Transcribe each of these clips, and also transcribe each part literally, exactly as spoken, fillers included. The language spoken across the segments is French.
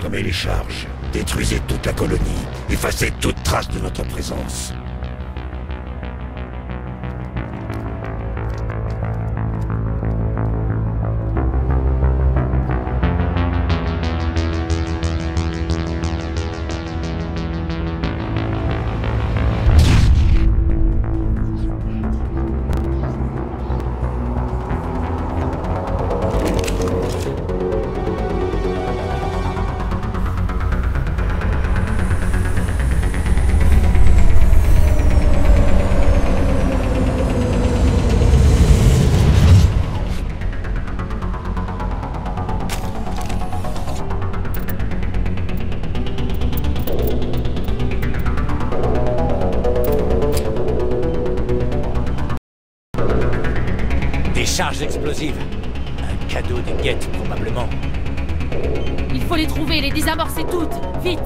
Désarmez les charges. Détruisez toute la colonie. Effacez toute trace de notre présence. Charges explosives. Un cadeau de Geth, probablement. Il faut les trouver et les désamorcer toutes. Vite!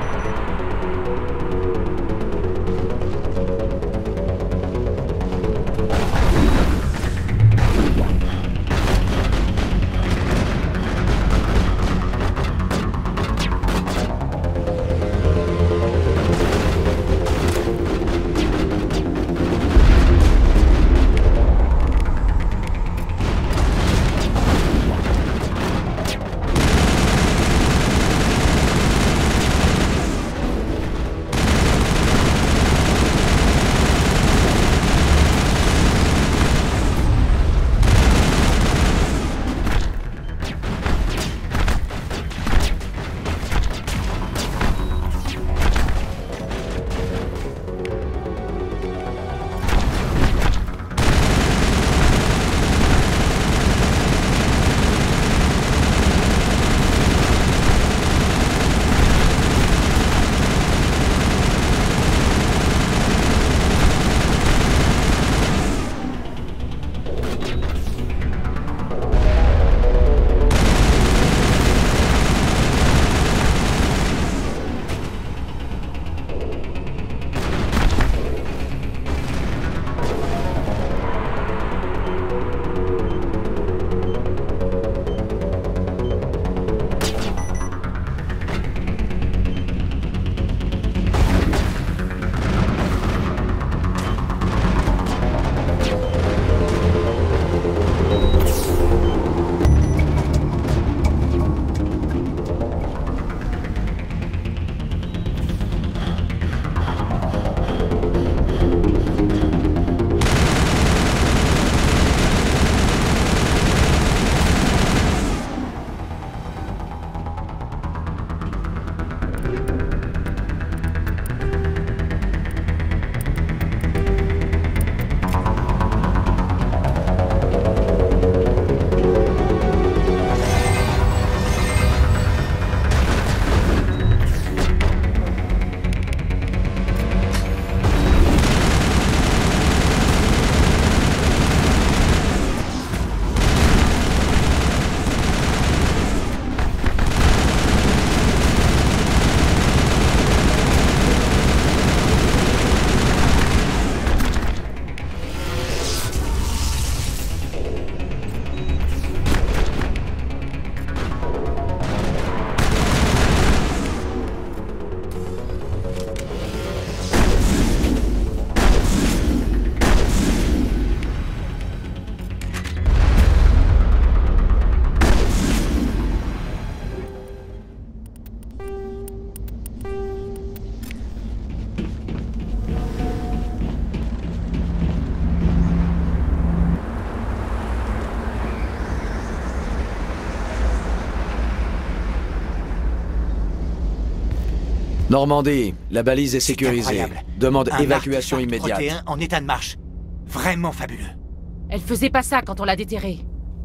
Normandie, la balise est sécurisée. Demande Un évacuation Mark immédiate. trente et un en état de marche. Vraiment fabuleux. Elle faisait pas ça quand on l'a déterrée.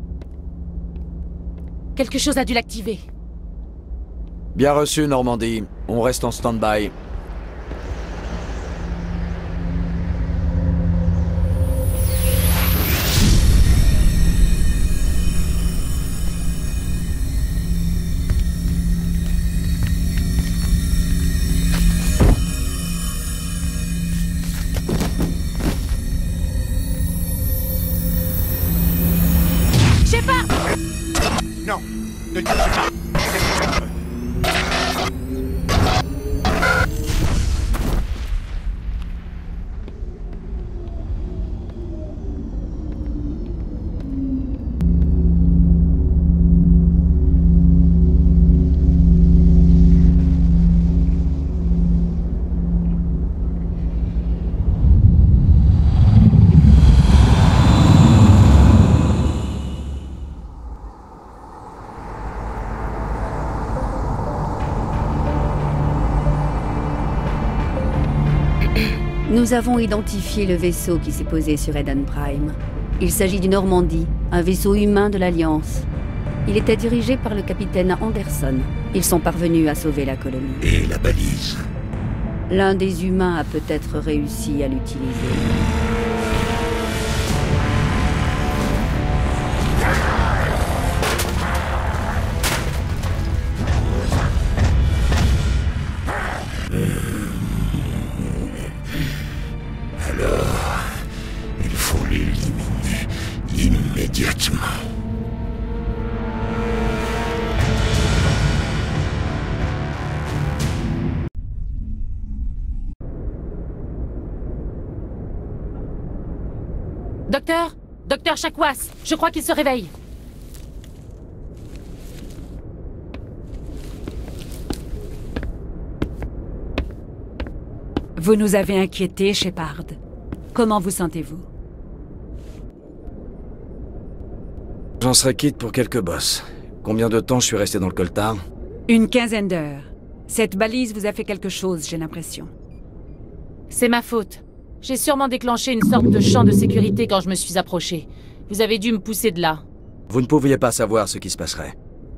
Quelque chose a dû l'activer. Bien reçu, Normandie. On reste en stand-by. Non, ne touchez pas. Nous avons identifié le vaisseau qui s'est posé sur Eden Prime. Il s'agit du Normandie, un vaisseau humain de l'Alliance. Il était dirigé par le capitaine Anderson. Ils sont parvenus à sauver la colonie. Et la balise? L'un des humains a peut-être réussi à l'utiliser. Alors, il faut l'éliminer immédiatement. Docteur? Docteur Chakwas, je crois qu'il se réveille. Vous nous avez inquiétés, Shepard. Comment vous sentez-vous? J'en serais quitte pour quelques bosses. Combien de temps je suis resté dans le coltard? Une quinzaine d'heures. Cette balise vous a fait quelque chose, j'ai l'impression. C'est ma faute. J'ai sûrement déclenché une sorte de champ de sécurité quand je me suis approché. Vous avez dû me pousser de là. Vous ne pouviez pas savoir ce qui se passerait.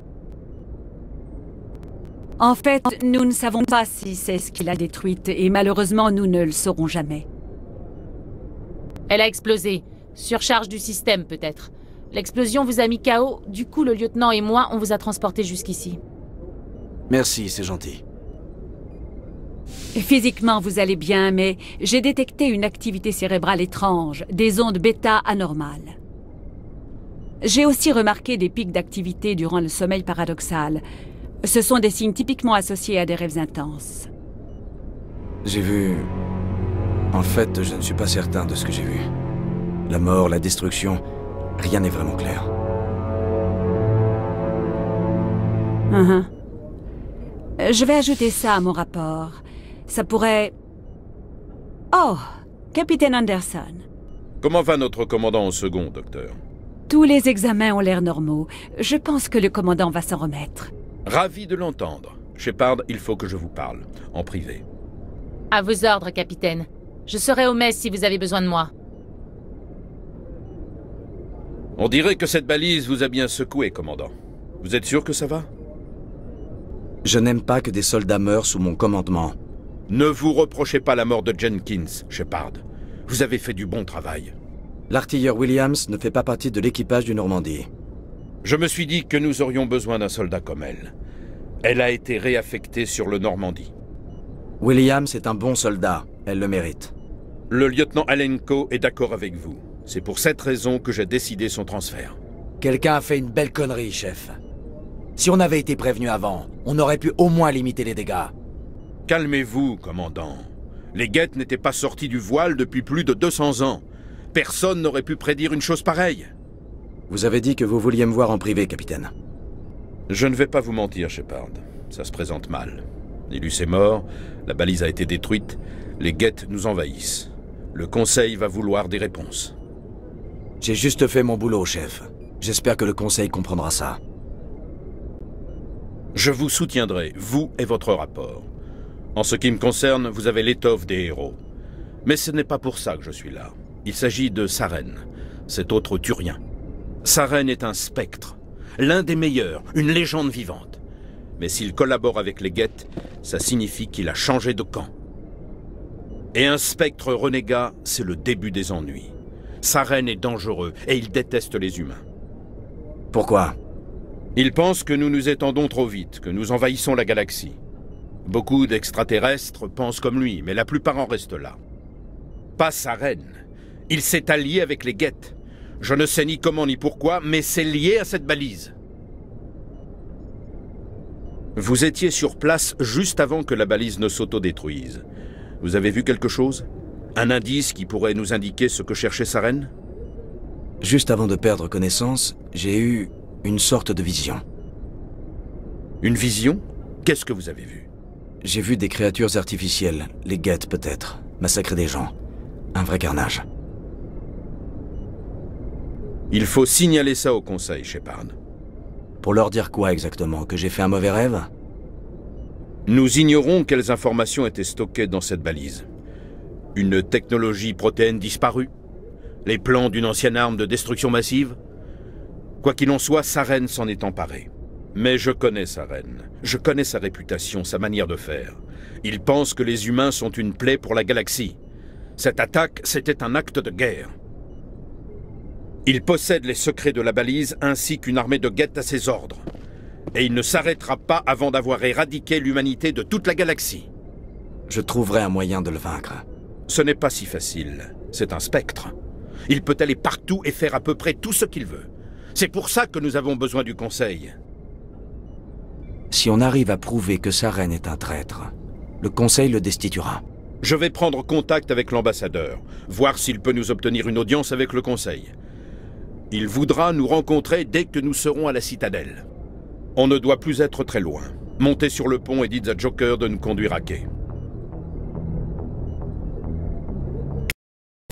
En fait, nous ne savons pas si c'est ce qui l'a détruite, et malheureusement, nous ne le saurons jamais. Elle a explosé. Surcharge du système, peut-être. L'explosion vous a mis K O, du coup le lieutenant et moi, on vous a transporté jusqu'ici. Merci, c'est gentil. Physiquement, vous allez bien, mais j'ai détecté une activité cérébrale étrange, des ondes bêta anormales. J'ai aussi remarqué des pics d'activité durant le sommeil paradoxal. Ce sont des signes typiquement associés à des rêves intenses. J'ai vu... En fait, je ne suis pas certain de ce que j'ai vu. La mort, la destruction, rien n'est vraiment clair. Uh-huh. Je vais ajouter ça à mon rapport. Ça pourrait... Oh, Capitaine Anderson. Comment va notre commandant en second, docteur? Tous les examens ont l'air normaux. Je pense que le commandant va s'en remettre. Ravi de l'entendre. Shepard, il faut que je vous parle, en privé. À vos ordres, capitaine. Je serai au mess si vous avez besoin de moi. On dirait que cette balise vous a bien secoué, commandant. Vous êtes sûr que ça va? Je n'aime pas que des soldats meurent sous mon commandement. Ne vous reprochez pas la mort de Jenkins, Shepard. Vous avez fait du bon travail. L'artilleur Williams ne fait pas partie de l'équipage du Normandie. Je me suis dit que nous aurions besoin d'un soldat comme elle. Elle a été réaffectée sur le Normandie. Williams est un bon soldat. Elle le mérite. Le lieutenant Alenko est d'accord avec vous. C'est pour cette raison que j'ai décidé son transfert. Quelqu'un a fait une belle connerie, chef. Si on avait été prévenu avant, on aurait pu au moins limiter les dégâts. Calmez-vous, commandant. Les guettes n'étaient pas sortis du voile depuis plus de deux cents ans. Personne n'aurait pu prédire une chose pareille. Vous avez dit que vous vouliez me voir en privé, capitaine. Je ne vais pas vous mentir, Shepard. Ça se présente mal. Nilus est mort, la balise a été détruite, les guettes nous envahissent. Le Conseil va vouloir des réponses. J'ai juste fait mon boulot, chef. J'espère que le Conseil comprendra ça. Je vous soutiendrai, vous et votre rapport. En ce qui me concerne, vous avez l'étoffe des héros. Mais ce n'est pas pour ça que je suis là. Il s'agit de Saren, cet autre Turien. Saren est un spectre, l'un des meilleurs, une légende vivante. Mais s'il collabore avec les guettes, ça signifie qu'il a changé de camp. Et un spectre renégat, c'est le début des ennuis. Saren est dangereux et il déteste les humains. Pourquoi? Il pense que nous nous étendons trop vite, que nous envahissons la galaxie. Beaucoup d'extraterrestres pensent comme lui, mais la plupart en restent là. Pas Saren. Il s'est allié avec les guettes. Je ne sais ni comment ni pourquoi, mais c'est lié à cette balise. Vous étiez sur place juste avant que la balise ne s'autodétruise. Vous avez vu quelque chose? Un indice qui pourrait nous indiquer ce que cherchait Saren? Juste avant de perdre connaissance, j'ai eu une sorte de vision. Une vision? Qu'est-ce que vous avez vu? J'ai vu des créatures artificielles, les guettes peut-être, massacrer des gens. Un vrai carnage. Il faut signaler ça au Conseil, Shepard. Pour leur dire quoi exactement? Que j'ai fait un mauvais rêve? Nous ignorons quelles informations étaient stockées dans cette balise. Une technologie protéine disparue? Les plans d'une ancienne arme de destruction massive? Quoi qu'il en soit, Saren s'en est emparé. Mais je connais Saren. Je connais sa réputation, sa manière de faire. Il pense que les humains sont une plaie pour la galaxie. Cette attaque, c'était un acte de guerre. Il possède les secrets de la balise ainsi qu'une armée de Geth à ses ordres. Et il ne s'arrêtera pas avant d'avoir éradiqué l'humanité de toute la galaxie. Je trouverai un moyen de le vaincre. Ce n'est pas si facile. C'est un spectre. Il peut aller partout et faire à peu près tout ce qu'il veut. C'est pour ça que nous avons besoin du Conseil. Si on arrive à prouver que Saren est un traître, le Conseil le destituera. Je vais prendre contact avec l'ambassadeur, voir s'il peut nous obtenir une audience avec le Conseil. Il voudra nous rencontrer dès que nous serons à la citadelle. On ne doit plus être très loin. Montez sur le pont et dites à Joker de nous conduire à quai.